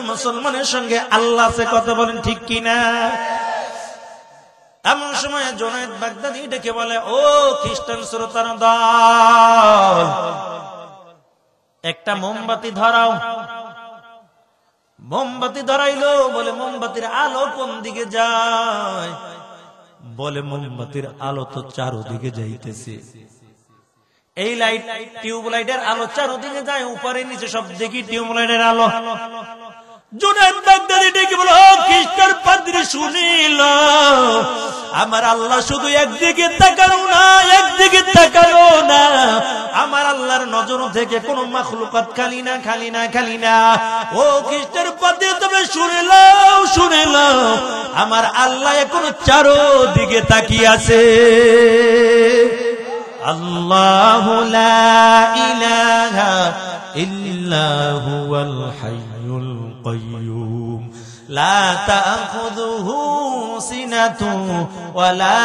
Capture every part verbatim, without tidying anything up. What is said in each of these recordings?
মুসলমানের সঙ্গে আল্লাহ সে কথা বলেন ঠিক কিনা? এমন সময় জুনায়েদ বাগদাদি ডেকে বলে, ও খ্রিস্টান শ্রোতার দল, একটা মোমবাতি ধরাও। মোমবাতি ধরাইলো। বলে মোমবাতির আলো কোন দিকে যায়? বলে মোমবাতির আলো তো চারদিকে যাইতেছে। এই লাইট টিউবলাইটের আলো চারদিকে যায়, উপরে নিচে সব দেখি টিউবলাইটের আলো। জুনায়েদ বাগদাদি ডেকে বলে, ও খ্রিস্টান পাদ্রী শুনিল, আমার আল্লাহ শুধু একদিকে তাকানো না, একদিকে তাকানো না, আমার আল্লাহর নজর থেকে কোন মাখলুকাত খালি না, খালি না, খালি না। ও খ্রিস্টান পাদ্রী তুমি শুনে নাও, শুনে নাও, আমার আল্লাহ এখন চারদিকে তাকিয়ে আছে। আল্লাহু লা ইলাহা ইল্লা হুয়াল হাইয়ুল কাইয়্যুম লা তাখুযুহু সিনাতুন ওয়ালা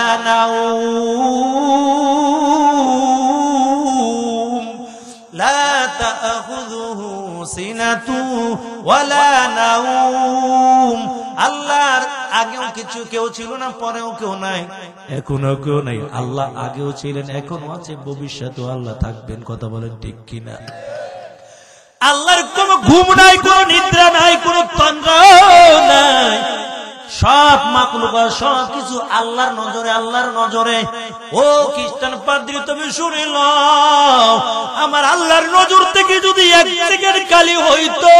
নাওম লা তাখুযুহু সিনাতুন ওয়ালা নাওম। আল্লাহর আগেও কিছু কেউ ছিল না, পরেও কেউ নাই, এখনো কেউ নাই। আল্লাহ আগেও ছিলেন, এখনো আছে, ভবিষ্যতেও আল্লাহ থাকবেন। কথা বলেন ঠিক কিনা? আল্লাহর কোন ঘুম নাই, কোন নিদ্রা নাই, কোন তন্দ্রা নাই। সব মাখলুকাত সব কিছু আল্লাহর নজরে, আল্লাহর নজরে। ও খ্রিস্টান পাদ্রী তুমি শুনে নাও, আমার আল্লাহর নজর থেকে যদি এক সেকেন্ড খালি হইতো,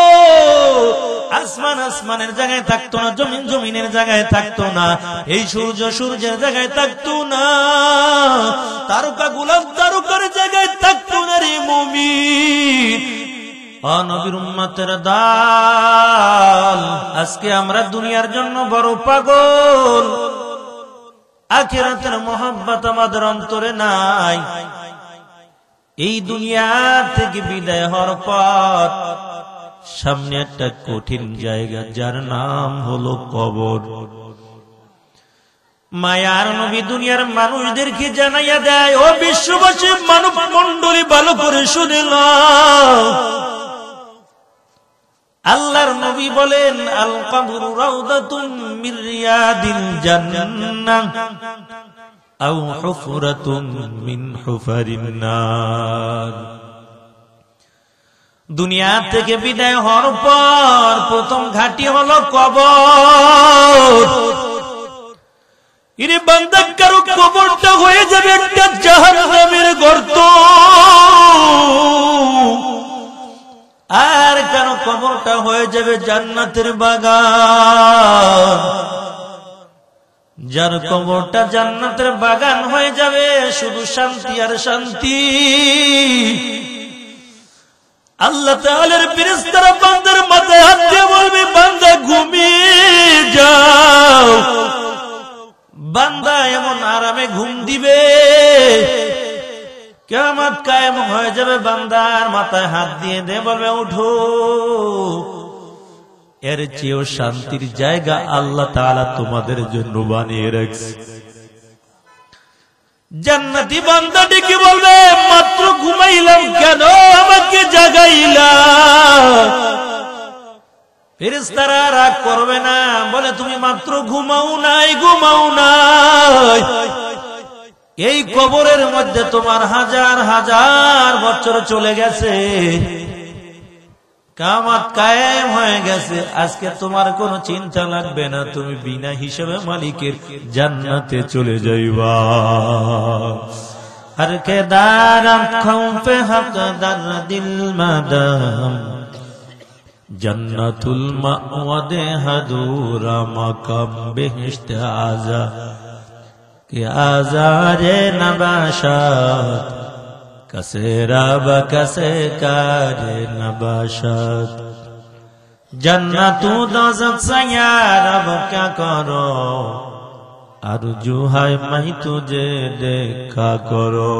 আসমান আসমানের জায়গায় থাকতো না, জমিন জমিনের জায়গায় থাকতো না, এই সূর্য সূর্যের জায়গায় থাকতো না, তারকা গুলো তারকার জায়গায় থাকতো না। রে মুমিন, নবীর উম্মতের দল, আজকে আমরা দুনিয়ার জন্য বড় পাগল, আখিরাতের মোহাব্বত আমাদের অন্তরে নাই। এই দুনিয়া থেকে বিদায় হওয়ার পর সামনে একটা কঠিন জায়গা, যার নাম হলো কবর। মায়ার নবী দুনিয়ার মানুষদেরকে জানাইয়া দেয়, ও বিশ্ববাসী মানব মণ্ডলী ভালো করে শুনে নাও, আল্লাহর নবী বলেন, আল কবরু রাউদাতুন মির রিয়াদিল জান্নাহ আও হুফরাতুন মিন হুফারিন নার। দুনিয়া থেকে বিদায় হওয়ার পর প্রথম ঘাঁটি হলো কবর। ইরে বান্দা, কারো কবরটা হয়ে যাবে একটা জাহান্নামের গর্ত, আর কারো কবরটা হয়ে যাবে জান্নাতের বাগান। যার কবরটা জান্নাতের বাগান হয়ে যাবে, শুধু শান্তি আর শান্তি। আল্লাহ তাআলার ফেরেশতারা বান্দার মাথায় হাত দিয়ে বলবে, বান্দা ঘুমিয়ে যাও। বান্দা এমন আরামে ঘুম দিবে, কিয়ামত কায়েম হয়ে যাবে, বান্দার মাথায় হাত দিয়ে দে বলবে, উঠো। এর চেয়েও শান্তির জায়গা আল্লাহ তাআলা তোমাদের জন্য বানিয়ে রাখছে। জান্নাতি বান্দা ডেকে বলবে, মাত্র ঘুমাইলাম, কেন আমাকে জাগাইলা? ফেরেশতারা রাগ করবে না, বলে তুমি মাত্র ঘুমাও নাই, ঘুমাও নাই। এই কবরের মধ্যে তোমার হাজার হাজার বছর চলে গেছে, কিয়ামত কায়েম হয়ে গেছে। আজকে তোমার কোনো চিন্তা লাগবে না, তুমি বিনা হিসাবে মালিকের জান্নাতে চলে যাইবা। हर के दारम खौफ हक दर दिल मदम जन्नतुल मअवदे हदूरा मकम बेहिश्त आजा के आजारे नबाशात कसे रब कसे कारे नबाशात जन्नतु दोज़ख से या रब क्या करो आरज़ू है मैं तुझे देखा करो।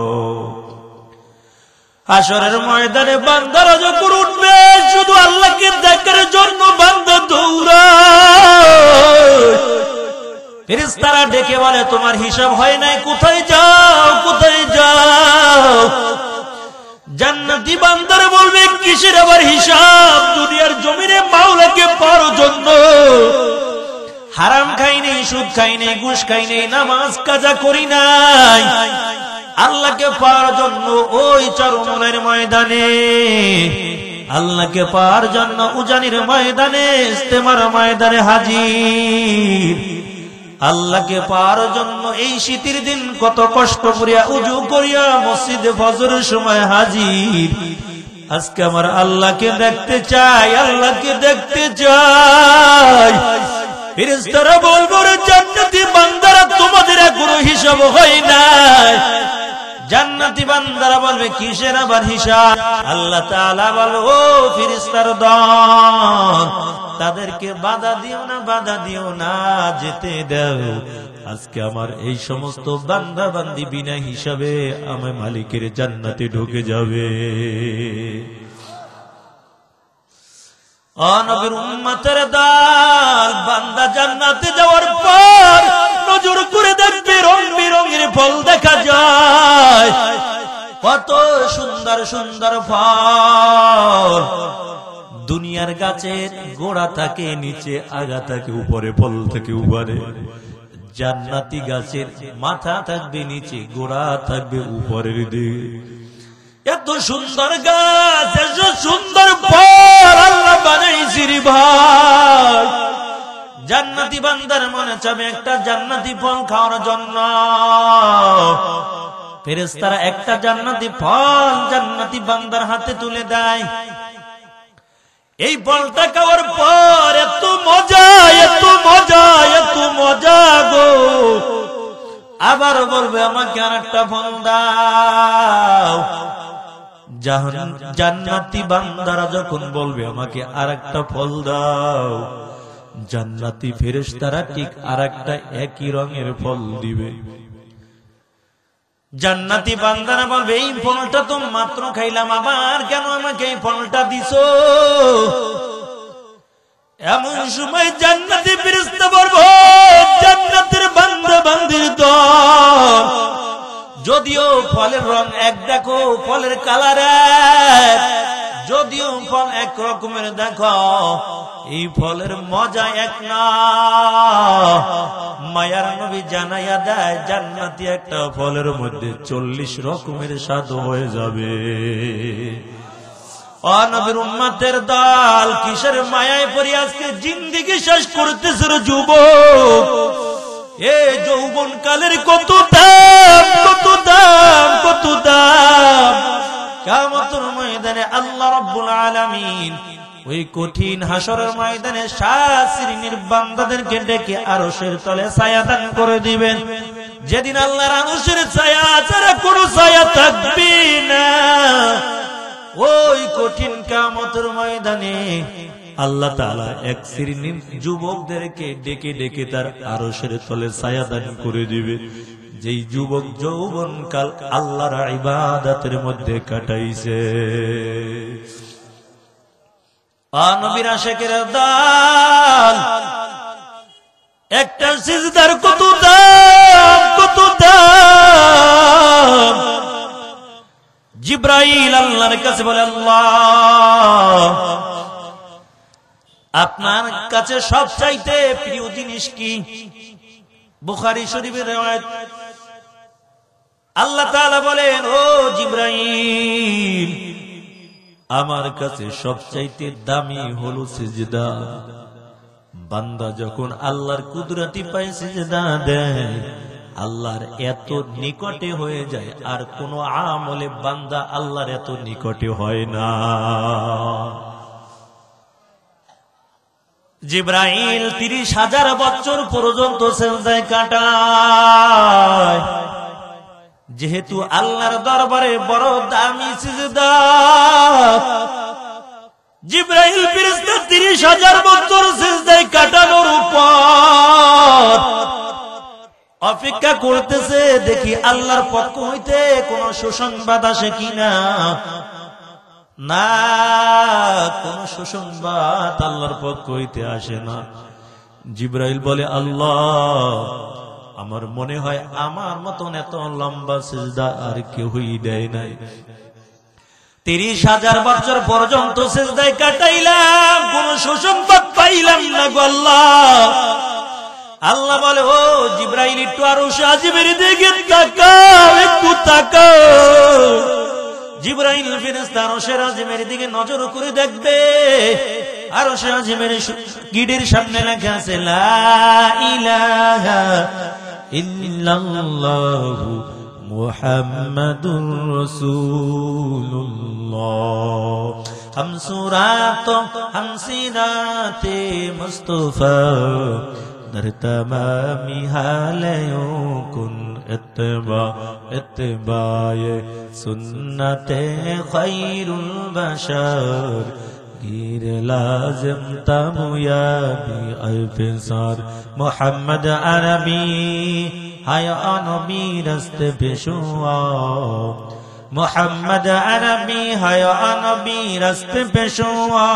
হাশরের ময়দানে বান্দারা যখন উঠবে শুধু আল্লাহকে দেখার জন্য বান্দা দৌড়ায়। ফেরেশতারা ডেকে বলে তোমার হিসাব হয় নাই, কোথায় যাও কোথায় যাও? জান্নাতি বান্দারা বলবে কিসের আবার হিসাব? দুনিয়ার জমিনে মাওলাকে পাওয়ার জন্য হারাম খাই নেই, সুদ খাই নেই, ঘুষ খাই নেই, নামাজ কাজা করি নাই। আল্লাহকে পাওয়ার জন্য ওই চরমনের ময়দানে, আল্লাহকে পাওয়ার জন্য উজানির ময়দানে, ইস্তেমার ময়দানে হাজির। আল্লাহকে পাওয়ার জন্য এই শীতের দিন কত কষ্ট করিয়া উজু করিয়া মসজিদে ফজরের সময় হাজির। আজকে আমার আল্লাহকে দেখতে চাই, আল্লাহকে দেখতে চাই। ফেরেশতারা বলবো রে জান্নাতি বান্দারা তোমাদের কোনো হিসাব হয় নাই। জান্নাতি বান্দারা বলবে কিসের আবার হিসাব? আল্লাহ তাআলা বলবে ও ফেরেশতার দল, তাদেরকে বাধা দিও না, বাধা দিও না, যেতে দাও। আজকে আমার এই সমস্ত বান্দা বান্দি বিনা হিসাবে আমার মালিকের জান্নাতে ঢুকে যাবে। নবীর উম্মতের দল, বান্দা জান্নাতে যাওয়ার পর নজর করে দেখবে রং বেরঙের ফল দেখা যায়। কত সুন্দর সুন্দর ফল। দুনিয়ার গাছের গোড়া থাকে নিচে, আগা থাকে উপরে, ফল থাকে উপরে। জান্নাতি গাছের মাথা থাকবে নিচে, গোড়া থাকবে উপরের দিকে। এত সুন্দর গাছ, এত সুন্দর ফল আল্লাহ বানাইছি রে ভাই। জান্নাতি বান্দার মনে চাবে একটা জান্নাতি ফল খাওয়ার জন্য। ফেরেশতারা একটা জান্নাতি ফল জান্নাতি বান্দার হাতে তুলে দেয়। এই ফলটা খাওয়ার পর এত মজা, এত মজা, এত মজা গো। আবার বলবে আমাকে আর একটা ফল দাও। জান্নাতি বান্দারা যখন বলবে আমাকে আর একটা ফল দাও, জান্নাতি ফেরেশতারা ঠিক আর একটা একই রঙের ফল দিবে। জান্নাতি বান্দারা বলবে এই ফলটা তো মাত্র খাইলাম, আবার কেন আমাকে এই ফলটা দিছো? এমন সময় জান্নাতি ফেরেশতা বলবে জান্নাতের বান্দা বান্দির দল, যদিও ফলের রং এক, দেখো ফলের কালার এক, যদিও ফল এক রকমের, দেখো এই ফলের মজা এক না। মায়ার নবী জানাইয়া দেয় জান্নাতি একটা ফলের মধ্যে চল্লিশ রকমের স্বাদ হয়ে যাবে। ও নবীর উম্মতের দল, কিসের মায়ায় পড়ে আজকে জিন্দেগি শেষ করতেছে রে যুবক? এ যৌবন কালের কত দাম, কত দাম, কত দাম। কিয়ামতের ময়দানে আল্লাহ রাব্বুল আলামিন ওই কঠিন হাসরের ময়দানে সাত শ্রেণীর বান্দাদেরকে ডেকে আরশের তলে ছায়া দান করে দিবেন। যেদিন আল্লাহর আরশের ছায়া ছাড়া কোনো ছায়া থাকবে না। ওই কঠিন কিয়ামতের ময়দানে আল্লাহ তাআলা এক শ্রেণীর যুবকদেরকে ডেকে ডেকে তার আরশের তলে ছায়া দান করে দিবে। যেই যুবক যৌবনকাল আল্লাহর ইবাদতের মধ্যে কাটাইছে। নবীর আশিকের দল, একটা সিজদার কত দাম, কত দাম। জিবরাইল আল্লাহর কাছে বলে আল্লাহ আপনার কাছে সবচাইতে প্রিয় জিনিস কি? বুখারী শরীফের riwayat। আল্লাহ তাআলা বলেন ও জিবরাইল, আমার কাছে সবচাইতে দামি হলো সিজদা। বান্দা যখন আল্লাহর কুদরতি পায় সিজদা দেয়, আল্লাহর এত নিকটে হয়ে যায়, আর কোন আমলে বান্দা আল্লাহর এত নিকটে হয় না। জিবরাইল তিরিশ হাজার বছর পর্যন্ত সিজদায় কাটায়, যেহেতু আল্লাহর দরবারে বড় দামি সিজদা। জিবরাইল ফেরেশতা তিরিশ হাজার বছর সিজদায় কাটানোর উপর অপেক্ষা করতেছে, দেখি আল্লাহর পক্ষ হইতে কোন সুসংবাদ আসে কিনা। না, কোন সুসংবাদ আল্লাহর পক্ষ হইতে আসে না। জিবরাইল বলে আল্লাহ, আমার মনে হয় আমার মতন এত লম্বা সিজদা আর কেউই দেয় নাই। তিরিশ হাজার বছর পর্যন্ত সিজদায় কাটাইলাম, কোন সুসংবাদ পাইলাম না গো আল্লাহ। আল্লাহ বলে, ও জিবরাইল একটু আরশ আজিমের দিকে তাকাও, একটু তাকাও। জিবরাইল ফেরেশতা আরশ আজিমের দিকে নজর করে দেখবে, আরশ আজিমের গিটের সামনে লেখা আছে লা ইলাহা ইল্লাল্লাহু মুহাম্মাদুর রাসূলুল্লাহ। हम सुरातो हम सीराते मुस्तफा दर तमामी हालयों कुन इत्तबा इत्तबाए सुन्नते खैरुल बशर गिर लाजिम तमुयाबी अल्फिसार मोहम्मद अरबी हाय नबी रस्ते पेशवा मोहम्मद अरबी है नबी रस्ते पेशवा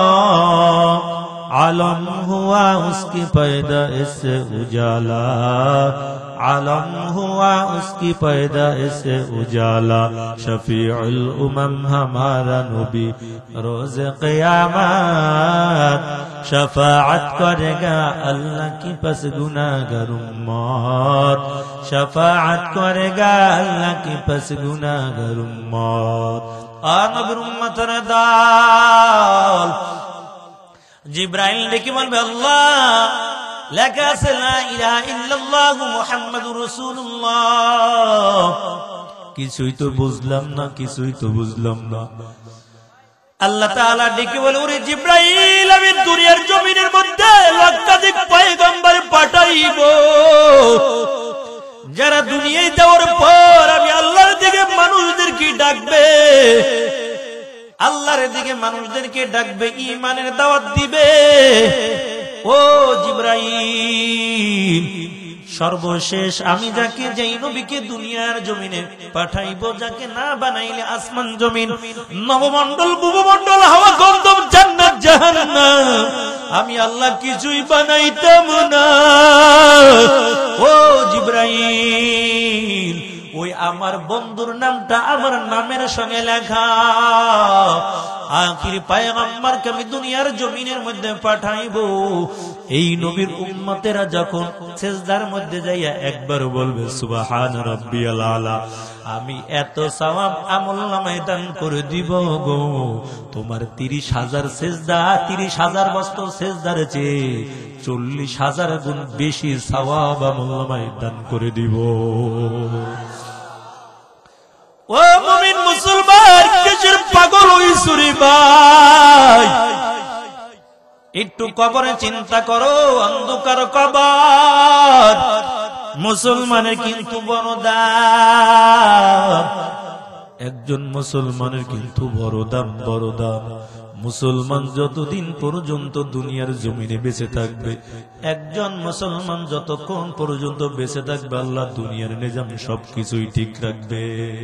आलम हुआ उसकी पैदा इससे उजाला आलम हुआ उसकी पैदा इससे उजाला शफीउल उमम हमारा नबी रोज क़यामत शफाअत करेगा अल्लाह की पस गुनाहगार उम्मत शफाअत करेगा अल्लाह की पस गुनाहगार उम्मत। आ नबीर उम्मतर दाल जिब्राइल ডেকে বলবে আল্লাহ লেখা আছে লা ইলাহা ইল্লাল্লাহু মুহাম্মাদুর রাসূলুল্লাহ। কিছুই তো বুঝলাম না, কিছুই তো বুঝলাম না। আল্লাহ তাআলা ডেকে বলে, ওরে জিব্রাইল, আমি দুনিয়ার জমিনের মধ্যে লক্ষাধিক পয়গম্বর পাঠাইব, যারা দুনিয়ায় যাওয়ার পর আমি আল্লাহর দিকে মানুষদেরকে ডাকবে, আল্লাহর দিকে মানুষদেরকে ডাকবে, ঈমানের দাওয়াত দিবে। ও জিব্রাইল, সর্বশেষ আমি যাকে যেই নবীকে দুনিয়ার জমিনে পাঠাইব, যাকে না বানাইলে আসমান জমিন নবমণ্ডল ভূমণ্ডল হাওয়া গন্ধব জান্নাত জাহান্নাম আমি আল্লাহ কিছুই বানাইতাম না। ও জিব্রাইল, ওই আমার বন্ধুর নামটা আমার নামের সঙ্গে লেখা, আখির পয়গম্বরকে আমি দুনিয়ার জমিনের মধ্যে পাঠাইব। এই নবীর উম্মতেরা যখন সিজদার মধ্যে যাইয়া একবার বলবে সুবহান রাব্বিয়াল আলা, আমি এত সওয়াব আমলনামায় দান করে দিব গো, তোমার তিরিশ হাজার সিজদা তিরিশ হাজার বছর সিজদার চেয়ে চল্লিশ হাজার গুণ বেশি সওয়াব আমলনামায় দান করে দিব। ও মুমিন মুসলমান, কিসের পাগল হইছ রে ভাই? একটু কবরে চিন্তা করো, অন্ধকার কবর মুসলমানের কিন্তু বড় দাম। একজন মুসলমানের কিন্তু বড় দাম, বড় দাম। মুসলমান যতদিন পর্যন্ত দুনিয়ার জমিনে বেঁচে থাকবে, একজন মুসলমান যতক্ষণ পর্যন্ত বেঁচে থাকবে, আল্লাহ দুনিয়ার নিজাম সবকিছুই ঠিক রাখবে।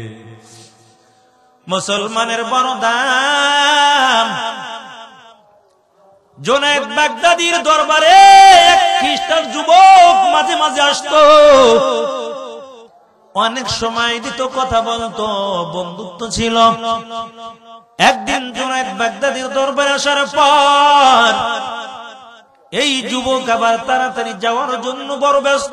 মুসলমানের বড় দাম। জুনায়েদ বাগদাদির দরবারে এক খ্রিস্টান যুবক মাঝে মাঝে আসতো, অনেক সময় দিত, কথা বলতো, বন্ধুত্ব ছিল। একদিন জুনায়েদ বাগদাদির দরবারে আসার পর এই যুবক আবার তাড়াতাড়ি যাওয়ার জন্য বড় ব্যস্ত।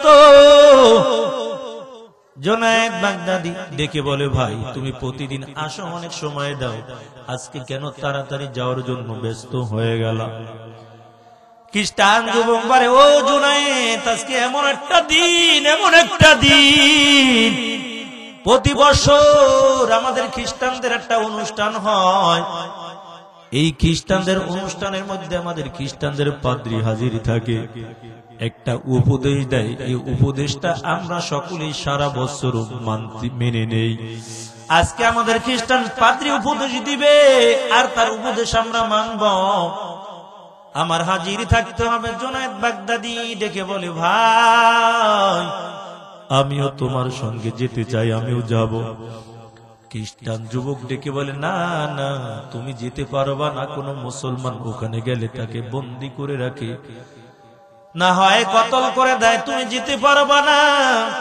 জুনায়েদ বাগদাদি ডেকে বলে, ভাই তুমি প্রতিদিন আসো, অনেক সময় দাও, আজকে কেন তাড়াতাড়ি যাওয়ার জন্য ব্যস্ত হয়ে গেল? খ্রিস্টান যুবক বলে, ও জুনায়েদ, আজকে এমন একটা দিন, এমন একটা দিন, প্রতি বছর আমাদের খ্রিস্টানদের একটা অনুষ্ঠান হয়। এই খ্রিস্টানদের অনুষ্ঠানের মধ্যে আমাদের খ্রিস্টানদের পাদ্রী হাজির থাকে, একটা উপদেশ দেয়। এই উপদেশটা আমরা সকলেই সারা বছর মেনে নেই। আজকে আমাদের খ্রিস্টান পাদ্রী উপদেশ দিবে, আর তার উপদেশ আমরা মানব, আমার হাজির থাকতে হবে। জুনায়েদ বাগদাদি ডেকে বলে, ভাই আমিও তোমার সঙ্গে যেতে চাই, আমিও যাব। খ্রিস্টান যুবক ডেকে বলে, না না, তুমি যেতে পারবা না, কোনো মুসলমান ওখানে গেলে তাকে বন্দী করে রাখে, না হয় কতল করে দেয়, তুমি যেতে পারবা না।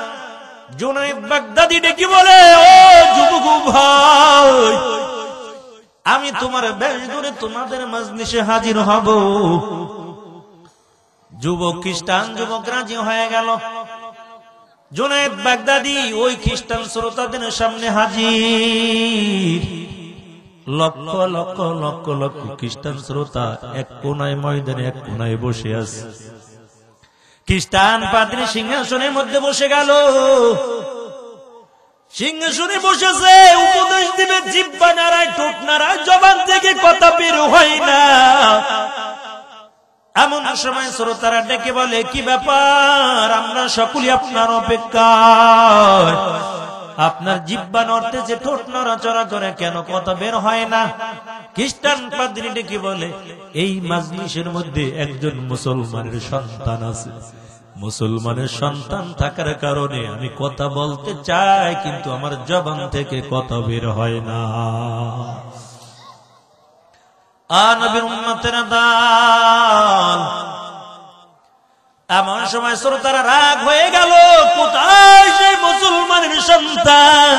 জুনায়েদ বাগদাদি ডেকে বলে, ও যুবক ভাই, আমি তোমার বেশ ধরে তোমাদের মজলিসে হাজির হব। যুবক খ্রিস্টান যুবক রাজি হয়ে গেল। জুনায়েদ বাগদাদি ওই খ্রিস্টান শ্রোতাদের সামনে হাজির। লক্ষ লক্ষ লক্ষ লক্ষ খ্রিস্টান শ্রোতা এক কোনায় ময়দানে এক কোনায় বসে আছে। খ্রিস্টান পাদ্রী সিংহাসনের মধ্যে বসে গেল। সিংহাসনে বসেছে, উপদেশ দিবে, জিহ্বা নাড়ায়, ঠোঁট নাড়ায়, জবান থেকে কথা বের হয় না। এমন সময় শ্রোতারা ডেকে বলে, কি ব্যাপার? আমরা সকলে আপনার অপেক্ষায়। আপনার জিহ্বা নড়তেছে, ঠোঁট নড়াচড়া করে, কেন কথা বের হয় না? খ্রিস্টান পাদ্রী ডেকে বলে, এই মাজলিসের মধ্যে একজন মুসলমানের সন্তান আছে। মুসলমানের সন্তান থাকার কারণে আমি কথা বলতে চাই, কিন্তু আমার জবান থেকে কথা বের হয় না। আ নবীর উম্মতের দল। এমন সময় শ্রোতারা রাগ হয়ে গেল, কোথায় সেই মুসলমানের সন্তান?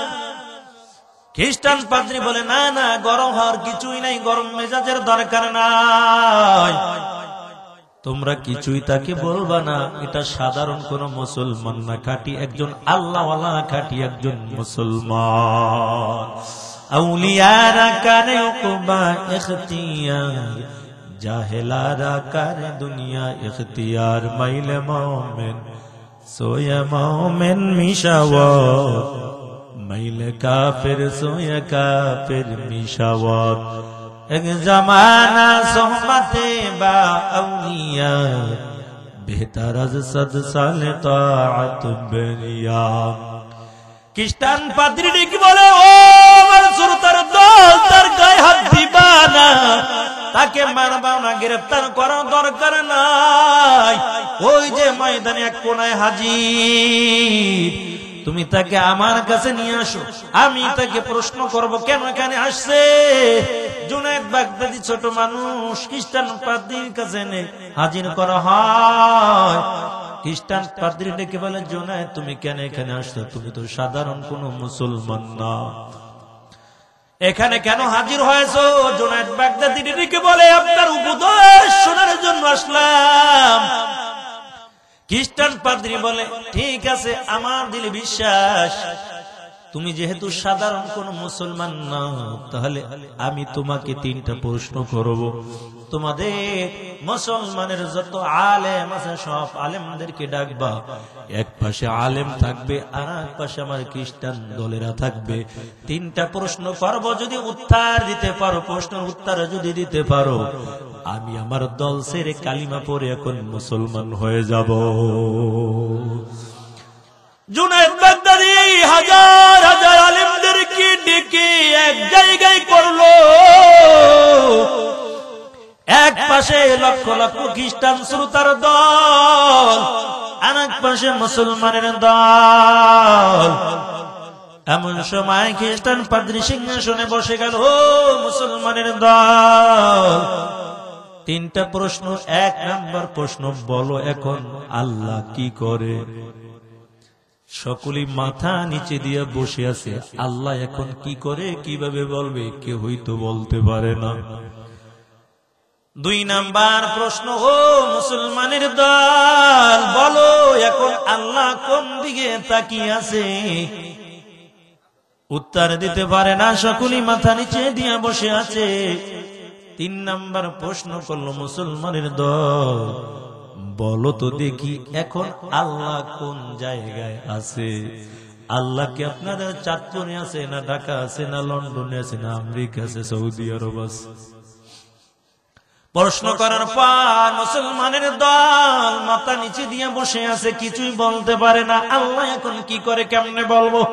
খ্রিস্টান পাদ্রী বলে, না না, গরম হওয়ার কিছুই নাই, গরম মেজাজের দরকার নাই। তোমরা কিছুই তাকে বলবা না, এটা সাধারণ কোন মুসলমান না, খাঁটি একজন আল্লাহওয়ালা, খাঁটি একজন মুসলমান। আউলিয়ারা করে উকবা ইখতিয়ার, জাহেলারা করে দুনিয়া ইখতিয়ার। মাইলে মোমেন সোয়া মোমেন মিশাওয়াত, মাইলে কাফের সোয়া কাফের মিশাওয়াত। এক জমানা সোহবতে বা আউলিয়া, বেহতর আজ সদ সালে তাআত বেরিয়া। খ্রিস্টান পাদ্রী কি বলে, ও আমার শ্রোতার দল, তার গায়ে হাত দিবা না, তাকে মারবা না, গ্রেফতার করার দরকার নাই। ওই যে ময়দানে এক কোনায় হাজির, তুমি তাকে আমার কাছে নিয়ে আসো, আমি তাকে প্রশ্ন করব কেন এখানে আসছে। জুনায়েদ বাগদাদি ছোট মানুষ, খ্রিস্টান পাদ্রীর কাছে এনে হাজির করা হয়। খ্রিস্টান পাদ্রী ডেকে বলে, জুনায়েদ তুমি কেন এখানে আসছো? তুমি তো সাধারণ কোন মুসলমান না, এখানে কেন হাজির হয়েছো? জুনায়েদ বাগদাদি ডেকে বলে, আপনার উপদেশ শোনার জন্য আসলাম। খ্রিস্টান পাদ্রী বলে, ঠিক আছে, আমার দিলে বিশ্বাস, তুমি যেহেতু সাধারণ কোন মুসলমান না, তাহলে আমি তোমাকে তিনটা প্রশ্ন করব। তোমাদের মুসলমানের যত আলেম আছে সব আলেমদেরকে ডাকবা, এক পাশে আলেম থাকবে আর এক পাশে আমার খ্রিস্টান দলেরা থাকবে। তিনটা প্রশ্ন করব, যদি উত্তর দিতে পারো, প্রশ্নের উত্তর যদি দিতে পারো, আমি আমার দল ছেড়ে কালিমা পড়ে এখন মুসলমান হয়ে যাব। জুনায়েদ বাগদাদি হাজার হাজার আলেমদেরকে ডেকে এক জায়গায় করলো। এক পাশে লক্ষ লক্ষ খ্রিস্টান শ্রোতার দল, আর এক পাশে মুসলমানের দল। এমন সময় খ্রিস্টান পাদ্রী সিংহাসনে বসে গেল। ও মুসলমানের দল, তিনটা প্রশ্ন। এক নাম্বার প্রশ্ন, বলো এখন আল্লাহ কি করে? সকলেই মাথা নিচে দিয়ে বসে আছে। আল্লাহ এখন কি করে, কিভাবে বলবে? কেউই তো বলতে পারে না। দুই নাম্বার প্রশ্ন, ও মুসলমানের দল, বলো এখন আল্লাহ কোন দিকে তাকিয়ে আছে? উত্তর দিতে পারে না, সকলেই মাথা নিচে দিয়ে বসে আছে। তিন নাম্বার প্রশ্ন করলো মুসলমানের দল, বলো তো দেখি এখন আল্লাহ কোন জায়গায় আছে? আল্লাহ কি আপনাদের চাঁদপুরে আছে, না ঢাকা আছে, না লন্ডনে আছে, না আমেরিকা আছে, সৌদি আরব আছে? প্রশ্ন করার পর মুসলমানের দল মাথা নিচে দিয়ে বসে আছে, কিছুই বলতে পারে না। আল্লাহ এখন কি করে, কেমনে বলবো?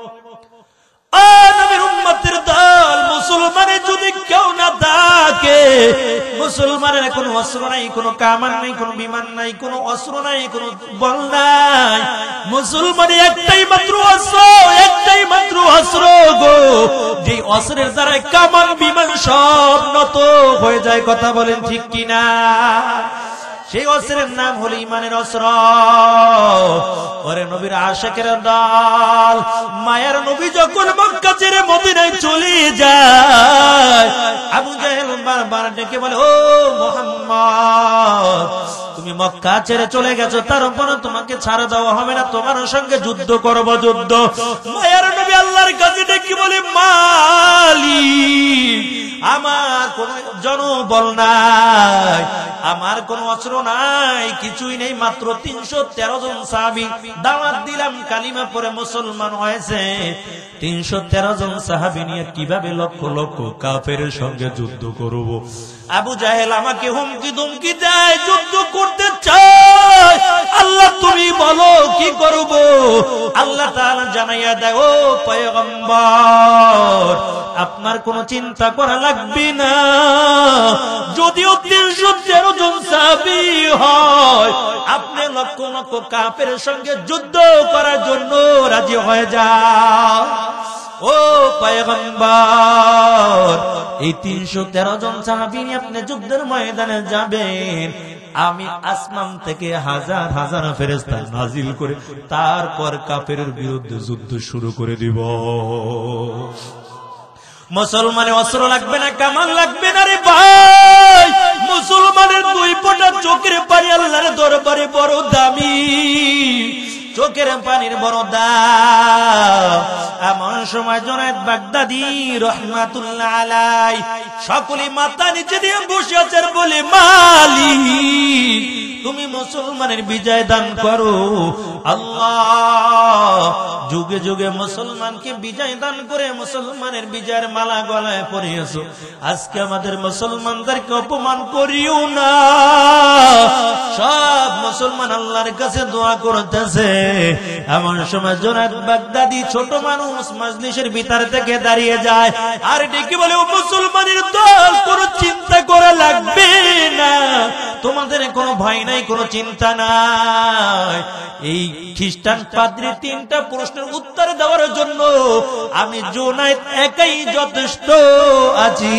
নবীর উম্মতের দল, মুসলমানের যদি কেউ না থাকে, মুসলমানের কোনো অস্ত্র নাই, কোনো কামান নাই, কোনো বিমান নাই, কোনো অস্ত্র নাই, কোনো বল নাই। মুসলমানের একটাই মাত্র অস্ত্র, একটাই মাত্র অস্ত্র গো, যে অস্ত্রের দ্বারা কামান বিমান সব নত হয়ে যায়। কথা বলেন ঠিক কিনা? সেই অস্ত্রের নাম হলো ইমানের অস্ত্র। ওরে নবীর আশিকের দল, মায়ের নবী যখন মক্কা ছেড়ে মদিনায় চলে যায়, ডেকে বলে, ও মুহাম্মদ, তুমি মক্কা ছেড়ে চলে গেছো, তার উপরে তোমাকে ছাড় দেওয়া হবে না, তোমার সঙ্গে যুদ্ধ করব। যুদ্ধ মায়ার নবী আল্লাহর কাছে ডেকে বলে, মালিক, আমার কোন জনবল নাই, আমার কোন অস্ত্র নাই, কিছুই নেই, মাত্র তিনশো তেরো জন সাহাবী দাওয়াত দিলাম, কালিমা পড়ে মুসলমান হয়েছে। তিনশো তেরো জন সাহাবী নিয়ে কিভাবে লক্ষ লক্ষ কাফেরের সঙ্গে যুদ্ধ করব? আবু জাহেল আমাকে হুমকি ধুমকি দেয়, যুদ্ধ করতে চায়। আল্লাহ তুমি বলো কি করব? আল্লাহ তাআলা জানাইয়া দেয়, ও পয়গম্বর, আপনার কোনো চিন্তা করা লাগবে না, যদিও তিনশো তেরো জন সাহাবী হয়, আপনি লক্ষ লক্ষ কাফেরের সঙ্গে যুদ্ধ করার জন্য রাজি হয়ে যান। ও পয়গম্বর, এই তিনশো তেরো জন সাহাবী নিয়ে আপনি যুদ্ধের ময়দানে যাবেন, আমি আসমান থেকে হাজার হাজার ফেরেশতা নাজিল করে তারপর কাফেরের বিরুদ্ধে যুদ্ধ শুরু করে দিব। মুসলমানের অস্ত্র লাগবে না, কামান লাগবে না রে ভাই, মুসলমানের দুই ফোঁটা চোখের পানি আল্লাহর দরবারে বড় দামি, চোখের পানির বড় দাম। এমন সময় জুনায়েদ বাগদাদী রহমাতুল্লাহ আলাই সকলে মাথা নিচে দিয়ে বসে আছেন, বলে, মালিক, তুমি মুসলমানের বিজয় দান করো। আল্লাহ যুগে যুগে মুসলমানকে বিজয় দান করে মুসলমানের বিজয়ের মালা গলায় পরিয়েছো, আজকে আমাদের মুসলমানদেরকে অপমান করিও না। সব মুসলমান আল্লাহর কাছে দোয়া করতেছে। এমন সময় জুনায়েদ বাগদাদী ছোট মানুষ মাজলিসের ভিতর থেকে দাঁড়িয়ে যায় আর ডেকে বলে, ও মুসলমানের দল, কোনো চিন্তা করা লাগবে না, তোমাদের কোনো ভয় নাই, কোনো চিন্তা নাই। এই খ্রিস্টান পাদ্রী তিনটা প্রশ্নের উত্তর দেওয়ার জন্য আমি জুনায়েদ একাই যথেষ্ট আছি।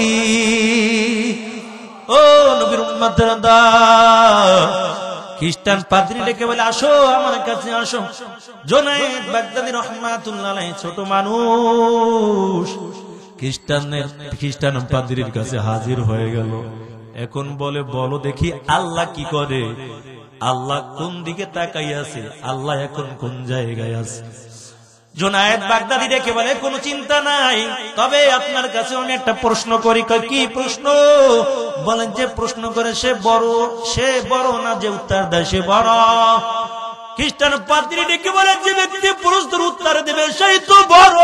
ও নবীর উম্মতেরা দল, খ্রিস্টান পাদ্রী ডেকে বলে, আসো আমার কাছে আসো। জুনায়েদ বাগদাদী রহমাতুল্লাহ আলাইহি ছোট মানুষ খ্রিস্টানের খ্রিস্টান পাদ্রীর কাছে হাজির হয়ে গেল। এখন বলে, বলো দেখি আল্লাহ কি করে, আল্লাহ কোন দিকে তাকাই আছে, আল্লাহ এখন কোন জায়গায় আছে? জুনায়েদ বাগদাদী ডেকে বলে, কোনো চিন্তা নাই, তবে আপনার কাছে আমি একটা প্রশ্ন করি। কি প্রশ্ন? বলেন, যে প্রশ্ন করে সে বড়, সে বড় না যে উত্তর দেয় সে বড়? খ্রিস্টান পাদ্রী ডেকে বলে, যে ব্যক্তি প্রশ্নের উত্তর দেবে সেই তো বড়।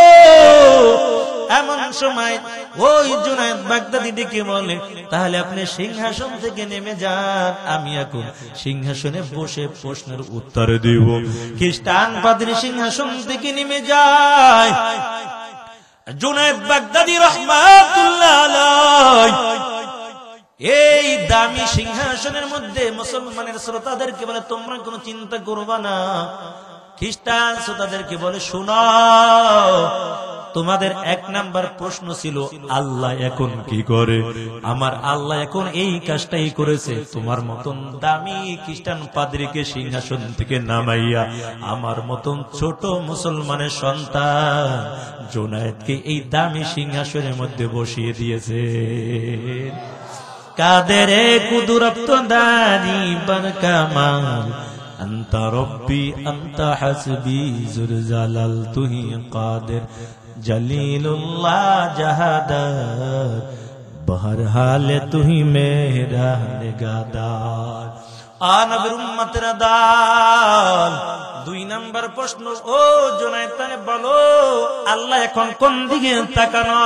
এমন সময় ওই জুনায়েদ বাগদাদী ডেকে বলে, তাহলে আপনি সিংহাসন থেকে নেমে যান, আমি এখন সিংহাসনে বসে প্রশ্নের উত্তর দিব। খ্রিস্টান পাদ্রী সিংহাসন থেকে নেমে যায়। জুনায়েদ বাগদাদী রাহমাতুল্লাহ আলাইহি এই দামি সিংহাসনের মধ্যে মুসলমানের শ্রোতাদেরকে বলে, তোমরা কোনো চিন্তা করবা না। খ্রিস্টান শ্রোতাদেরকে বলে, শোনাও, তোমাদের এক নাম্বার প্রশ্ন ছিল আল্লাহ এখন কি করে? আমার আল্লাহ এখন এই কাজটাই করেছে। তোমার মতন দামি খ্রিস্টান পাদ্রীকে সিংহাসন থেকে নামাইয়া আমার মতন ছোট মুসলমানের সন্তান জুনায়েদকে এই দামি সিংহাসনের মধ্যে বসিয়ে দিয়েছে। কাদের কুদরত দানি বর কামাল, আনতা রব্বি আনতা হাসবি, জুল জালাল তুহি কাদের, জলিলুল্লাহ জাহাদার, বহরহাল তুহি মেরা নিগাদার। আ নবীর উম্মতেরা দল, দুই নাম্বার প্রশ্ন, ও জুনায়েদ তাহলে বলো আল্লাহ এখন কোন দিকে তাকানো?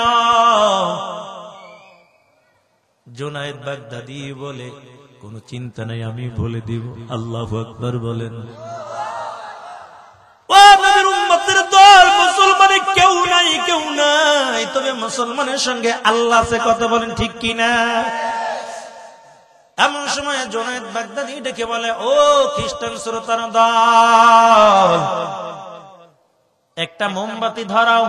জুনায়েদ বাগদাদী বলে, কোনো চিন্তা নাই, আমি বলে দিব। আল্লাহু আকবার বলেন। ও নবীর উম্মতের দল, মুসলমানে কেউ নাই, কেউ নাই, তবে মুসলমানের সঙ্গে আল্লাহ সে কথা বলেন, ঠিক কিনা? এমন সময় জুনায়েদ বাগদাদী ডেকে বলে, ও খ্রিস্টান শ্রোতার দল, একটা মোমবাতি ধরাও।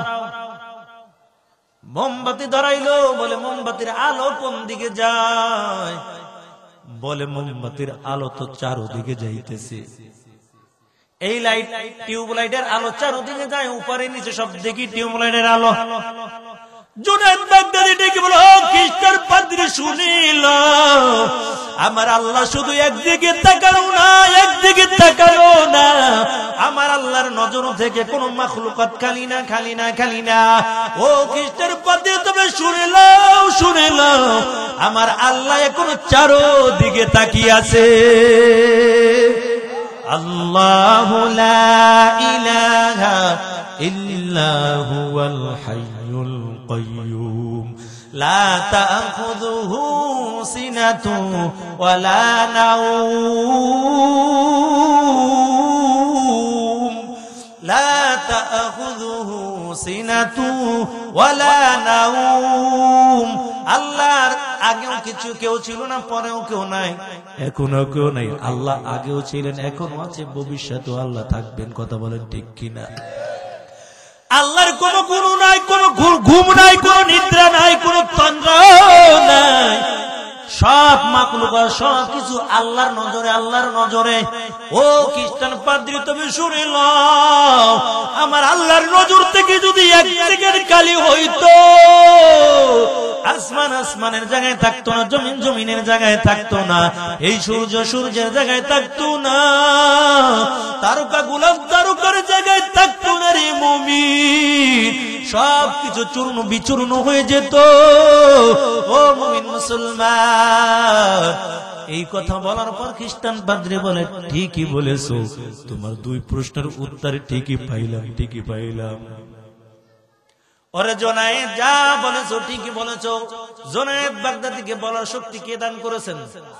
মোমবাতি ধরাইলো, বলে মোমবাতির আলো কোন দিকে যায়? বলে মোমবাতির আলো তো চারদিকে যাইতেছে। এই লাইট টিউব লাইটের আলো চারদিকে যায়, উপরে নিচে সব দেখি টিউব লাইটের আলো। জুনায়েদ বাগদাদী ডেকে বলে, ও খ্রিস্টান পাদ্রী শুনে আমার আল্লাহ শুধু একদিকে তাকানো না, একদিকে তাকানো না, আমার আল্লাহর নজর থেকে কোন মাখলুকাত খালি না, খালি না, খালি না। ও খ্রিস্টের পথে তুমি শুনে নাও, শুনে নাও, আমার আল্লাহ এখন চারো দিকে তাকিয়ে আছে। আল্লাহু লা ইলাহা ইল্লা হুয়াল হাইয়ুল কাইয়্যুম লা তাখুযুহু সিনাতুন ওয়ালা নাওম লা তাখুযুহু সিনাতুন ওয়ালা নাওম। আল্লাহর আগেও কিছু কেউ ছিল না, পরেও কেউ নাই, এখনো কেউ নাই। আল্লাহ আগেও ছিলেন, এখনো আছে, ভবিষ্যতেও আল্লাহ থাকবেন। কথা বলেন ঠিক কিনা? আল্লাহর কোন গুরু নাই, কোন ঘুম নাই, কোন নিদ্রা নাই, কোন তন্দ্র নাই। সব মাখলুকাত সব কিছু আল্লাহর নজরে, আল্লাহর নজরে। ও খ্রিস্টান পাদ্রী তুমি শুনে নাও, আমার আল্লাহর নজর থেকে যদি এক সেকেন্ড খালি হইতো, আসমান আসমানের জায়গায় থাকতো না, জমিন জমিনের জায়গায় থাকতো না, এই সূর্য সূর্যের জায়গায় থাকতো না, তারকা গুলাব তারকার জায়গায় থাকতো না রে মুমিন। সব কিছু চূর্ণ বিচূর্ণ হয়ে যেত। ও মুমিন মুসলমান, এই কথা বলার পর খ্রিস্টান পাদ্রী বলে, ঠিকই বলেছো, তোমার দুই প্রশ্নের উত্তর ঠিকই পাইলাম, ঠিকই পাইলাম। ওরে জোনায়েদ, যা বলেছো ঠিকই বলেছো। জোনায়েদ বাগদাদীকে বলার শক্তি কে দান করেছেন?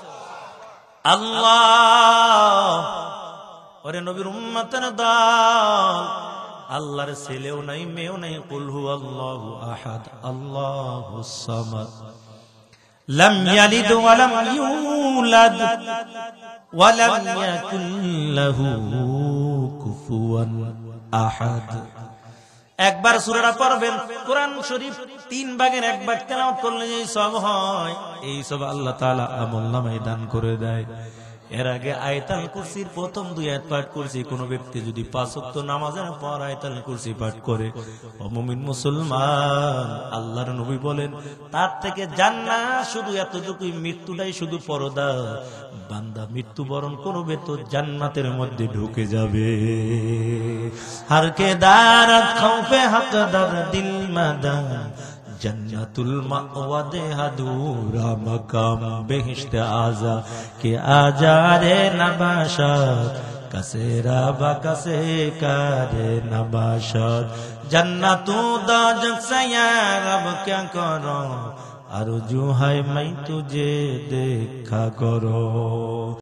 আল্লাহ। ওরে নবীর উম্মতের দল, আল্লাহর ছেলেও নাই, মেয়েও নাই। কুল হুয়াল্লাহু আহাদ আল্লাহুস সামাদ লাম ইয়ালিদ ওয়া লাম ইউলাদ ওয়া লাম ইয়াকুল লাহু কুফুয়ান আহাদ। একবার সূরাটা পড়বেন, কোরআন শরীফ তিন ভাগের এক ভাগ তেলাওয়াত করলে যে সব হয়, এই সব আল্লাহ তাআলা আমলনামায় দান করে দেয়। এর আগে আয়াতুল কুরসির প্রথম দুই আয়াত পাঠ করছি। কোন ব্যক্তি যদি পাঁচ ওয়াক্ত নামাজের পর আয়াতুল কুরসি পাঠ করে, ও মুমিন মুসলমান, আল্লাহর নবী বলেন তার থেকে জান্নাত শুধু এতটুকুই, মৃত্যুটাই শুধু পরদা। বান্দা মৃত্যুবরণ করবে তো জান্নাতের মধ্যে ঢুকে যাবে। হার কে দারাত খৌফে হকদার দিল মাদান जन्नतुल मावा दे हदूरा मकाम बेहिश्त आजा के आजा रे नबाशात कसेरा बा कसे करे नबाशात जन्नतु दा जग से यार अब क्या करो अर्जू है मैं तुझे देखा करो।